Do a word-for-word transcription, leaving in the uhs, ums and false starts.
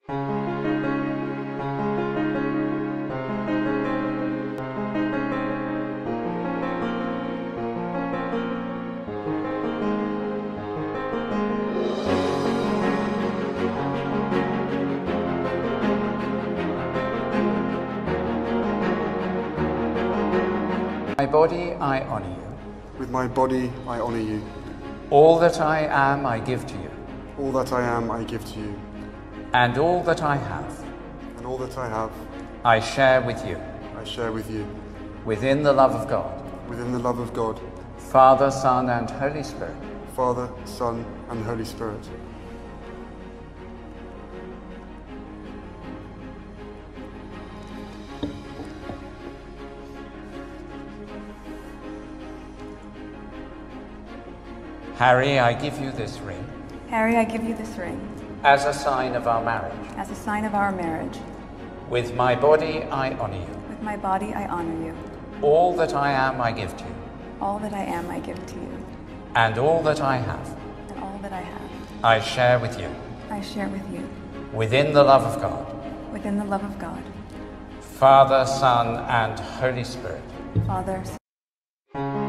My body I honour you. With my body I honour you. All that I am I give to you. All that I am I give to you. And all that I have And all that I have I share with you. I share with you. Within the love of God, Within the love of God, Father, Son and Holy Spirit. Father, Son and Holy Spirit. Harry, I give you this ring Harry, I give you this ring as a sign of our marriage. as a sign of our marriage. With my body I honour you. With my body, I honor you. All that I am I give to you. All that I am, I give to you. And all that I have And all that I have, I share with you. I share with you. Within the love of God, Within the love of God, Father, Son and Holy Spirit. Father,